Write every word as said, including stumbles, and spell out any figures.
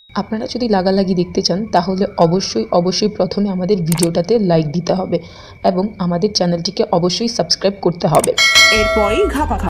আপনারা যদি লাগালাগি দেখতে চান তাহলে অবশ্যই অবশ্যই প্রথমে আমাদের ভিডিওটাতে লাইক দিতে হবে এবং আমাদের চ্যানেলটিকে অবশ্যই সাবস্ক্রাইব করতে হবে। এরপরই ঘাপা